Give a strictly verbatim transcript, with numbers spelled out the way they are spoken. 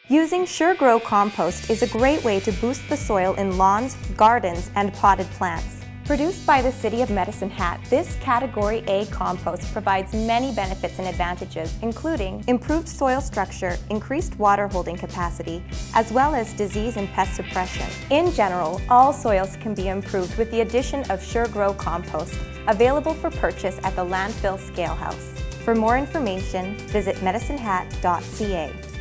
Using SureGrow compost is a great way to boost the soil in lawns, gardens, and potted plants. Produced by the City of Medicine Hat, this Category A compost provides many benefits and advantages, including improved soil structure, increased water holding capacity, as well as disease and pest suppression. In general, all soils can be improved with the addition of SureGrow compost, available for purchase at the landfill scale house. For more information, visit medicine hat dot c a.